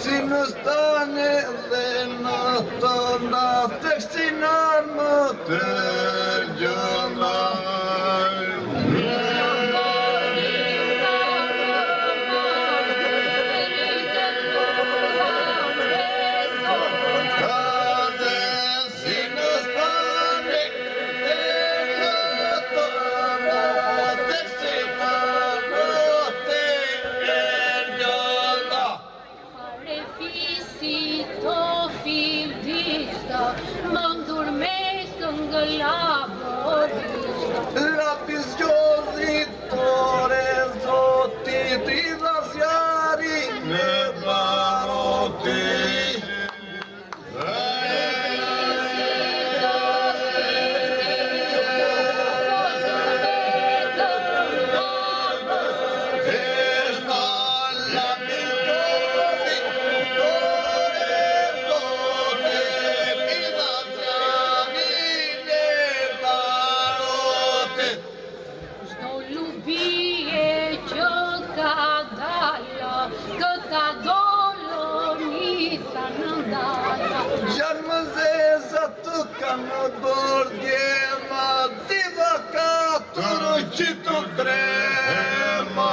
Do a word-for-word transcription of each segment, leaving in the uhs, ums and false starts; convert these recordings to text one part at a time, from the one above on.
Sinustane dhe në të ndaf të kësinan më të gjëndaj. Lapis gjodhitore, zotit i dhasjari në baroti. Gjanë më zezat të kanë bordje ma diva katër që të trema.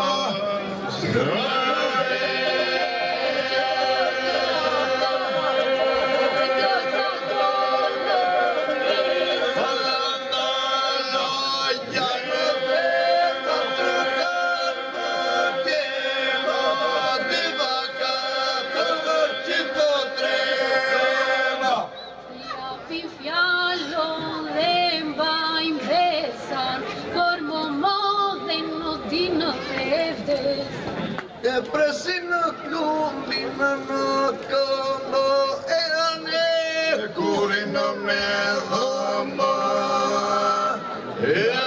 E presin në plumbin në këndo e anë e kurin në me dhëmba.